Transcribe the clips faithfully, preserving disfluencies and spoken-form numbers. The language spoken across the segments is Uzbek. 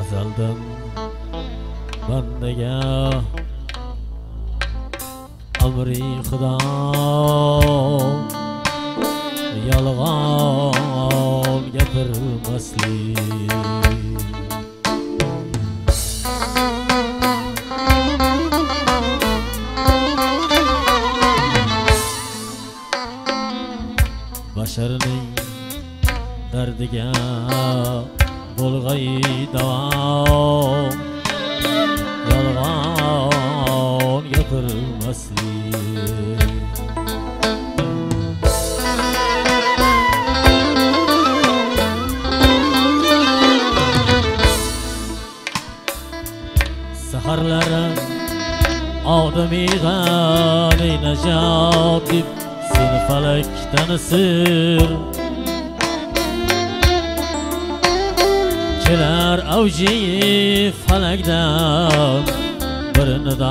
azaldan bandaga amri xudo yolg'on gapirmaslik. Basharning dardiga bo'lg'ay davom, yolg'on gapirmaslik. Saharlara odamiyga ey najot deb seni falakdan sir kelar avji falakdan bir nido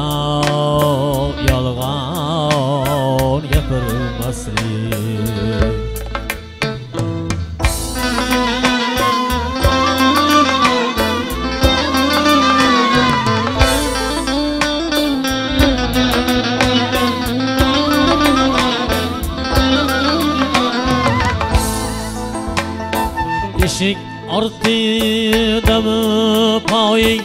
yolg'on gapirmaslik. Eshik ortidami poying,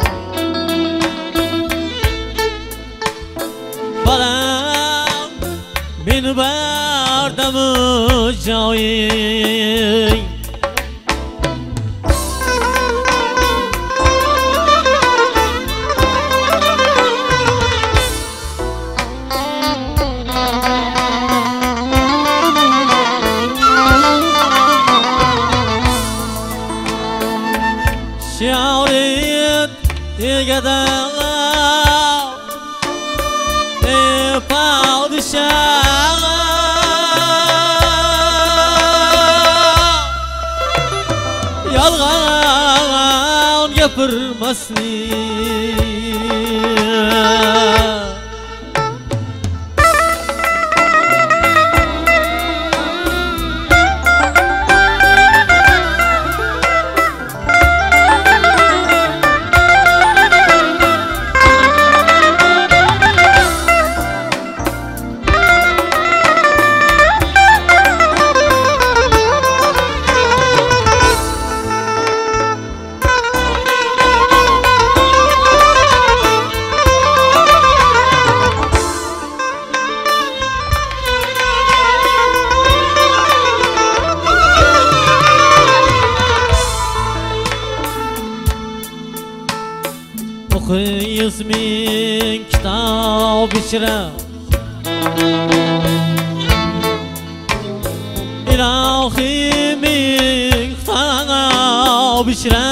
balam meni bardami joying. Şaurit tegada e padişah yolg'on gapirmaslik. O'qiysiz men kitob ichra ilohiy men kitob ichra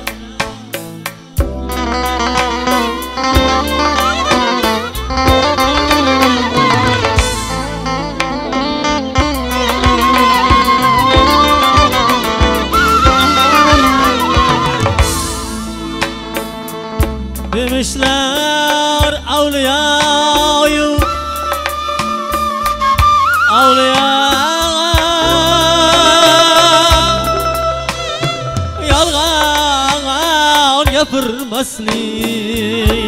demişler avliyayu avliya yolg'on gapirmaslik.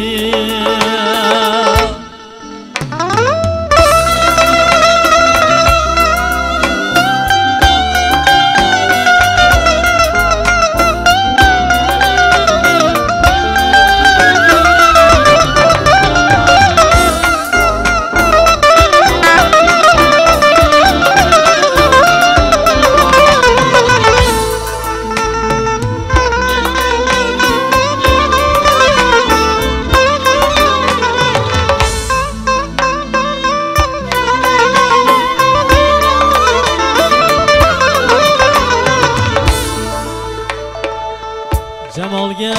Jamolga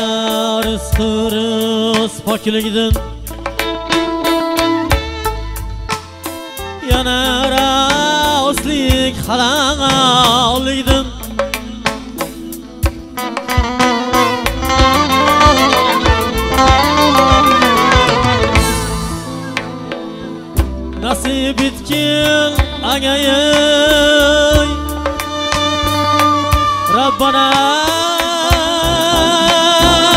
rizq pokligidin yana rostlik halolligidin nasib etkin agayay Rabbana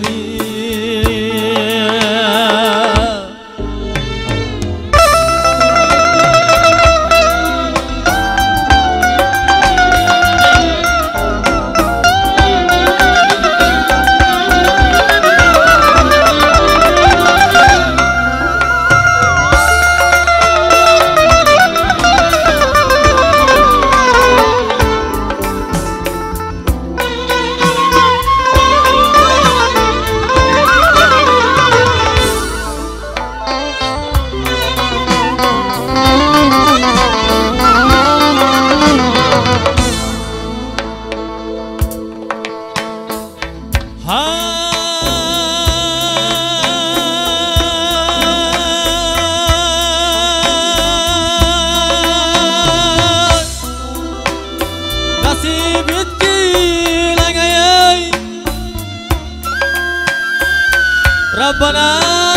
Nasip etkilen ey Rabbana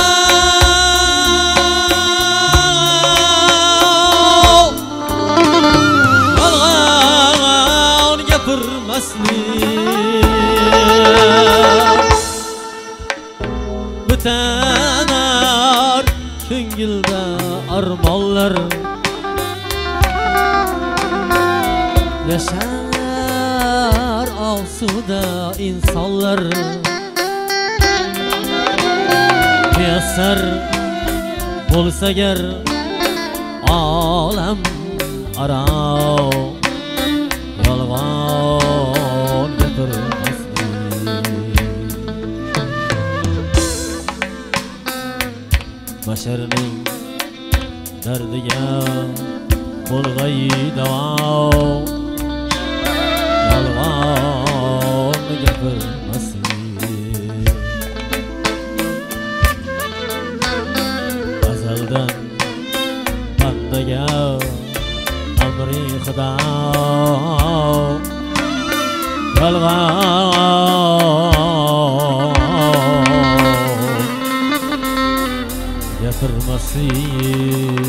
Alğan gapirmaslik Bitanar ko'ngilda armonlar Yaşar alsuda insanlar Müyessar bo'lsa agar olam aro yolg'on gapirmaslik basharning dardiga bo'lg'ay davo yolg'on gapirmaslik azaldan bandaga amri xudo yolg'on gapirmaslik